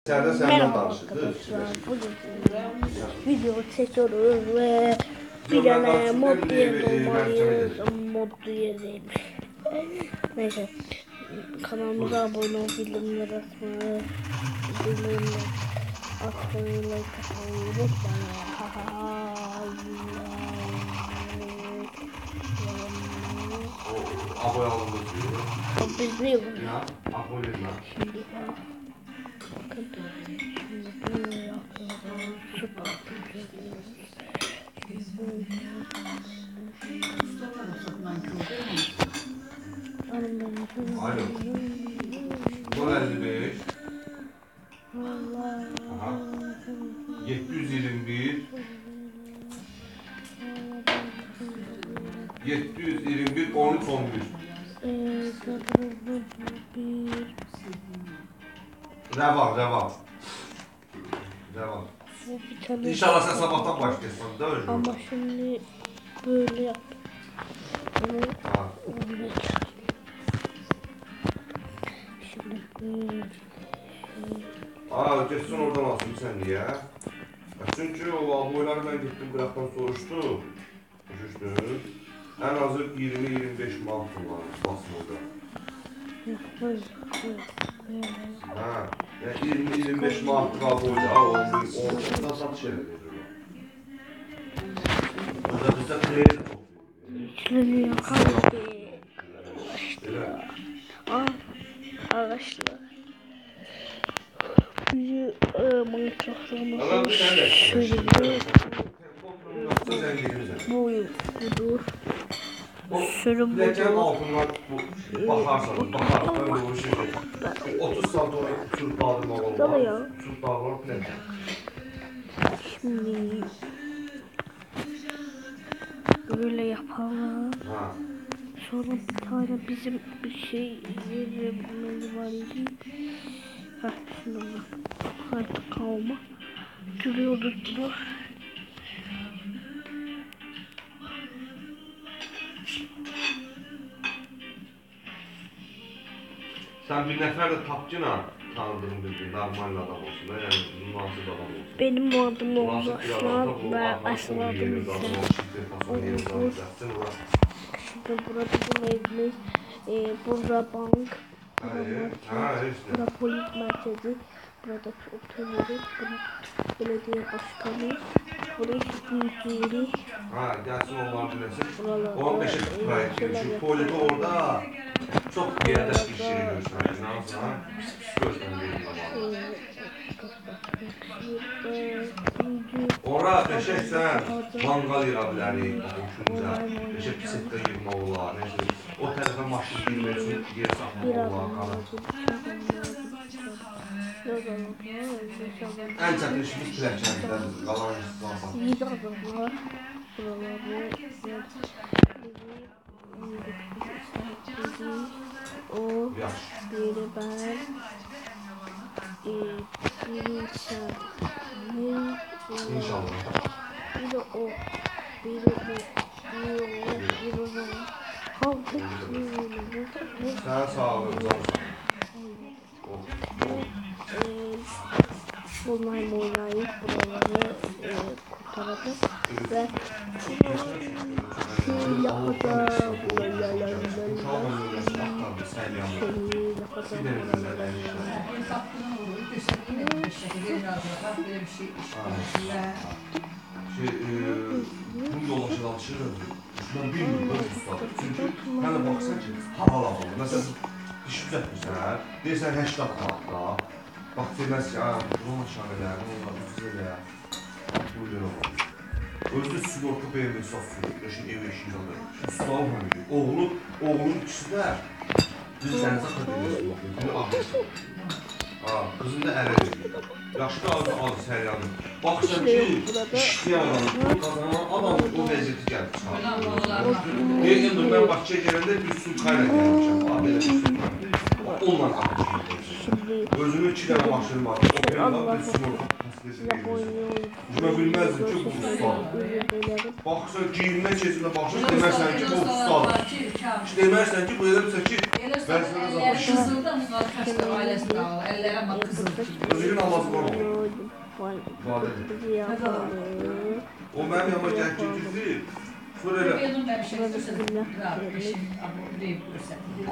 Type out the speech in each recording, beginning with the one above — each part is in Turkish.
Merhaba arkadaşlar, bugün video çekiyoruz ve bir tane mod olmalıyız, modlu yerdeymiş. Neyse, kanalımıza abone ol, bildirimleri atmayı, like atmayı unutmayın. Abone olun diyor. Biz ne yapıyoruz? Ya, abone olun. Şimdi bakın, şimdi böyle yapıyoruz, süper yapıyoruz. Aynen. Gol 55. Aha. 721. 721 13 11. Devam. İnşallah sen sabahtan başlıyorsun, değil mi? Ama şimdi böyle yap. Ha. Şimdi böyle. Geçsin oradan alsın sen ya. Çünkü o aboyları ben gittim bıraktan soruştum. Düşüştüm. En azı 20-25 mantığı var basmada. Ha, yani 20-25 mantığı aboyda o satış edilir. Burada bize kredi Yükleniyor. Hadi. Arkadaşlar. Bizi Minecraft'ımızı sürüyor. Budur. Sürüm Bileceğin budur. altından bakarsan böyle o şey. 30 saat sonra sürüp dağılma olmaz. Tabii ya. Sürüp dağılma bileceğin. Şimdi böyle yapalım. Ha. Sonra bir tane bizim bir şey yerimiz var idi. Heh, şimdi artık kalma. Duruyordu bunu. Sen bir nefer de tapçına tanıdığın bir normal adam olsun. Yani münasip adam olsun. Benim adım Oğuzhan ve asıl adım ise Oğuz. Şimdi burada bizim evimiz, burada bank, burada polis merkezi, burada oturuyoruz, burada belediye başkanı, burası büyük yeri. Ha, gelsin onlar bilesin. 15 buraya gidiyor. Çünkü polide orada çok bir yerde bir şey görüşmek. İnanırsan Ora peşek sen mangal yırabilərik, oxunca, peşek pisetdə yığma olar, o tərəfə maşın girmək üçün yer saxmaq olar, ən çətin işimiz piləkəndədir, qalan işimizdən baxın. İyi adamlar, buraları, o, biri ben, biri sen, İnşallah. biri o, biri bu, biri o, halkı Sen sağ olun. online oynayıp buraları kurtaracağız ve bu yollaşır alışırım. Ben bilmiyorum böyle ustadım. Çünkü ben de baksan ki havalı. Mesela iş düzəltmirsən, deyirsən 80 manatda. Bax deməz ki, bunun şamələrini onlar üzrə buyurun. Özü sigorta BMW satıyor, ev eşiği alır. Usta olmuyor. Oğlun ikisi də biz dəniz atabiliriz. Biri ağrısın. Kızın da ərə verir. Yaşlı azı səryanı. Baxsan ki, işləyən adam, qazanan adam o vəziyyəti gəlib çıxarır. Deyirəm, mən Bakıya gələndə bir sulkayla gəlmişəm. Belə bir sulkayla. Onunla qalmışım. Özümün 2 dənə maşını var. O benim bir sigorta pasilesi verir. Mən bilməzdim ki, bu ustadır. Baxsan, giyinmə keçində baxsan, deməsən ki, bu ustadır. Deməsən ki, bu elə bilsən ki, Elleri kızıldı mı? Kaçtı ailesi de al. Elleri ama kızıldı. Özgür namazı var mı? O benim yanıma gelip getirdi. Sonra elə Benim ben bir şey gösterdim. Bir şey bu değil gösterdim.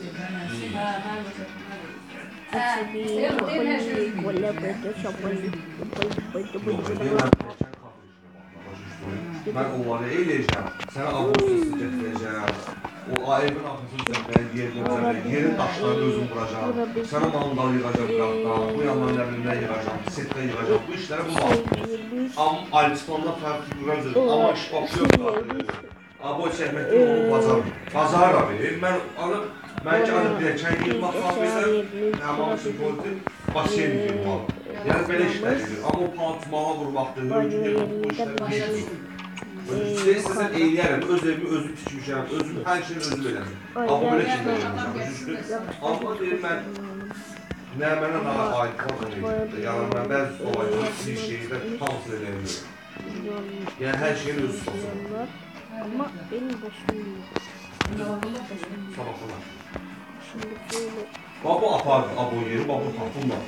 ben onları eləyəcəm, sənə abusuz gətirəcəm. O evin arxasını düzəltməyə yer götürəcəm, yerin daşlarını özüm vuracam. Sənə mangal yığacam qrafdan, bu yandan nəbində yığacam, setdə yığacam. Bu işləri bu var. Amma Alpistonda fərqli quracaq, amma iş baxıyor. Abo çəkməkdə onu bacarım. Bacarır abi. Mən alıb, mənki alıb deyəkən yığmaq qalmayacaq, həmamsın qoydu, basen yığmaq. Yəni belə işlər edir. Amma o paltımağa vurmaqdır, hörgü bu işləri bilmir. İstəyirsən eləyərəm, öz evimi özüm tikmişəm, özüm hər şeyi özüm elədim. Amma belə kimdə eləmişəm, amma deyir mən, nə mənə daha aid var onu edir. Yəni mən bəzi olayları bir şeyi də hamısını eləyəm. Yəni hər şeyin özü olsun. Ama benim başım yok. Sabahlar. Şimdi böyle Bax bu apardı, abo yeri, bax bu tapınma.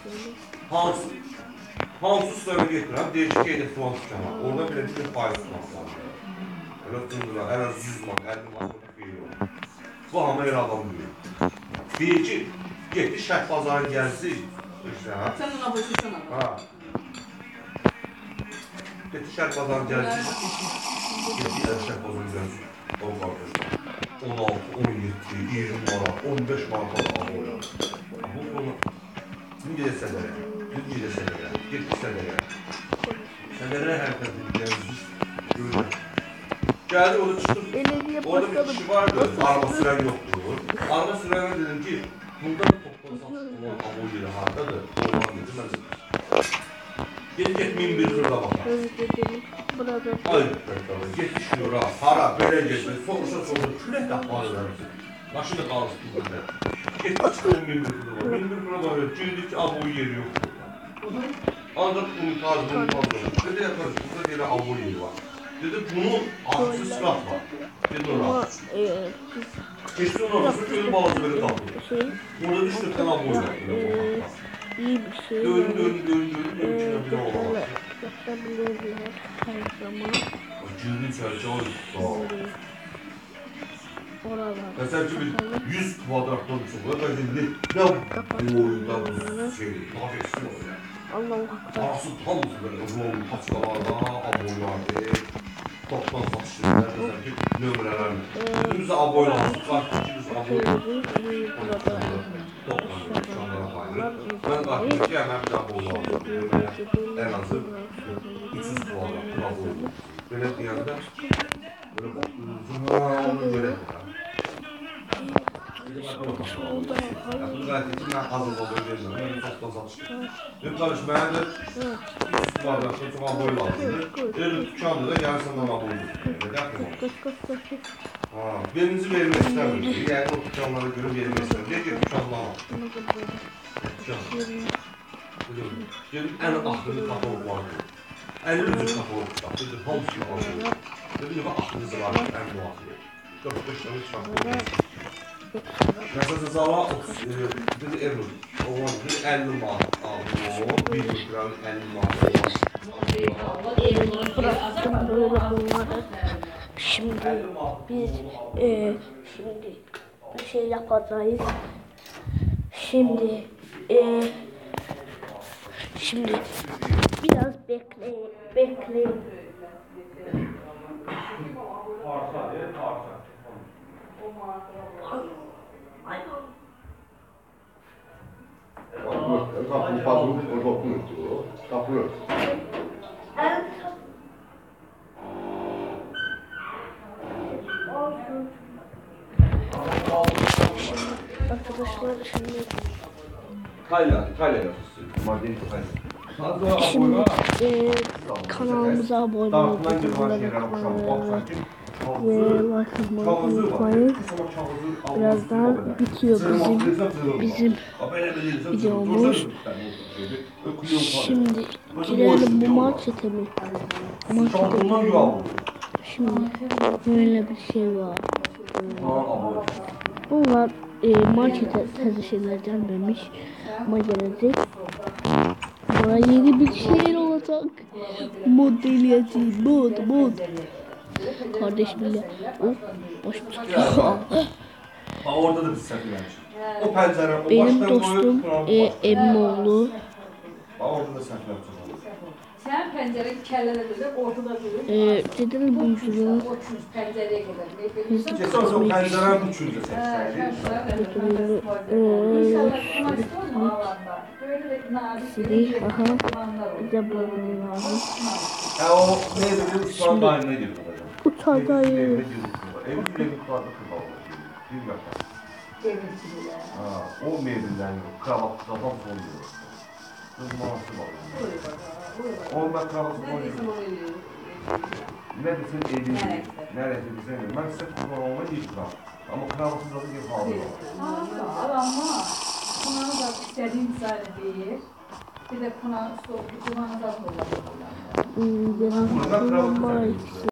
Hansı üstlərə getirəm, deyir ki, qeyd etdiğim tutacaq. Orada belə bir faiz tutmaq lazım. Elə tındırlar, ən az 100 man, 50 man, xeyri olur. Bu hamı elə adam deyir. Deyir ki, getdi şəhət bazarı gəlsi, Sen ona boşuşsana. ha. Getdi şəhət bazarı gəlsi, getdi şəhət bazarı gəlsi. O qardaşlar. 16, 17, 20 manat, 15 manat adam oluyor. Bu konu, dün gecə sədərə, dün gecə sədərə, getdi sədərə. Sədərə hərəkət edəcəyiz, görürəm. Gəldi, orada çıxdım, orada bir kişi vardı, araba sürən yoxdur. Araba sürənə dedim ki, bunda bir toplansa, olan abo yeri haradadır, olan dedim, mən dedim. Get 1001 lira baxar. Ay, get şura, para, belə getmez, soruşa, külək tapmalı verirsin. Maşını qalsın burada. Get çıxdı 1001 lira. 1001 lira var, girdik ki, abo yeri yoxdur. Ancaq bunu tazını. Dedi, yaparız, burada deyirə abo yeri var. Dedi, bunun altı sırat var. Dedi, ora. Geçti onun ortasını, gölü balası böyle tapdı. Orada düştükten abo yeri var. İyi bir şey. Dön, içine bir olamaz. Yapabilirler her zaman. Cildin çerçeve Oralar. mesela bir 100 kvadrat olmuşsun. Bu kadar ne boyunda bu şey, kafesi var ya. Allah'u akbar. Arası tam böyle rol, paçkalarda, aboylarda, toptan satışlar, mesela ki nömrələrlə. Biz də aboyla aldık, artıq ki biz aboyla. Ben kalktım ki hemen bir aboyla aldım. En azı 300 kvadrat aboyla. Böyle diyende böyle baktığınızda böyle bu gayet için ben hazır olduğunu vereceğim. Ben toptan satıştım. Ve karışmaya da 300 kvadrat çok aboyla aldım. Öyle dükkandı da yarısından aboyla. Birinizi vermek istemiyorum. Yani o dükkanlara göre vermek istemiyorum. Diye ki dükkanlar var. Gelip en aklını kapalı vardı. 50 üzüm kapalı tutaq. Dedim, hamısını aldım. Dedim, aklınızı var, en muhafiye. 4-5 tane çıkartdım. Mesela zala, dedi, Erol, oğlan dedi, 50 manat aldım. Bir götürən 50 manat. Bıraktım böyle bunları. Şimdi biz bir şey yapacağız. Şimdi biraz bekleyin. Arkadaşlar şimdi kanalımıza abone olmayı ve like atmayı unutmayın. Birazdan bitiyor bizim videomuz. Şimdi girelim bu markete mi? Şimdi böyle bir şey var. Bunlar markete tarzı şeyler gelmemiş. Ama gelecek. Bana yeni bir şey olacak. Modeliyeti, mod. Kardeş bile. O boş tutuyor. Orada da biz səhv eləmişik. O pəncərə, o Benim başdan dostum Emmoğlu. Orada da səhv eləmişik. Sen pencere kellere böyle ortada durur. Dedim bu yüzünü. O çüz pencereye kadar. Geçen son pəncərənin bu küncə çəksəydik. Siri, aha. Bir de bu lazım. O neydi? Uçan dayına girdi. Uçan dayı. Evin yukarıda kırmalı. Bilmiyorum. O meyvədən yox, kravatdan soyuyor. Kız manası var. Ondan kravatı soyuyor. Ne desin evin, nerede desin, ben size kullanımı yıkıram. Ama kravatsız adı bir halı var. Ama kunanı da istediğin zannı değil. Bir de kunanı da kullanırlar. Benim kravatı